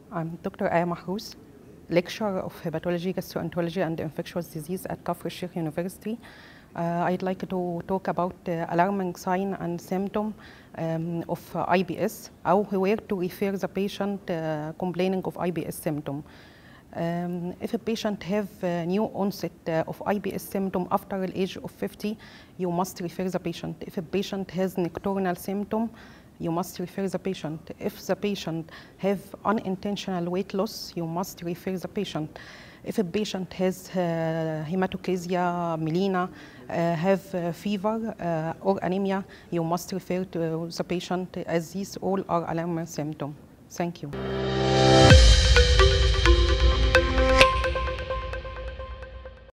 I'm Dr. Aya Mahrous, lecturer of hepatology, gastroenterology, and infectious disease at Kafr Sheikh University. I'd like to talk about alarming sign and symptom of IBS, or where to refer the patient complaining of IBS symptom. If a patient have new onset of IBS symptom after the age of 50, you must refer the patient. If a patient has nocturnal symptom, you must refer the patient. If the patient have unintentional weight loss, you must refer the patient. If a patient has hematochezia, melena, have fever or anemia, you must refer to the patient, as these all are alarming symptoms. Thank you.